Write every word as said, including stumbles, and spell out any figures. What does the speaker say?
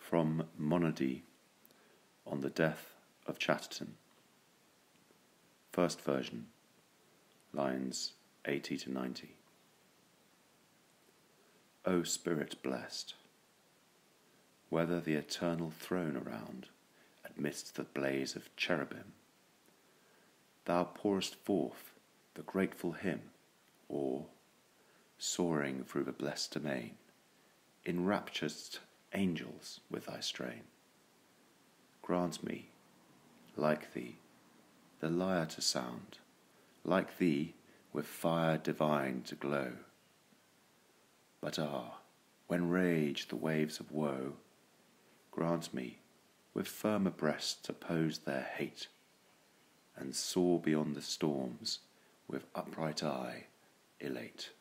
From Monody on the Death of Chatterton. First version, lines eighty to ninety. O Spirit blessed, whether the eternal throne around, amidst the blaze of cherubim, thou pourest forth the grateful hymn, or, soaring through the blessed domain, enrapturest angels with thy strain. Grant me, like thee, the lyre to sound, like thee, with fire divine to glow. But ah, when rage the waves of woe, grant me, with firmer breast to oppose their hate, and soar beyond the storms with upright eye elate.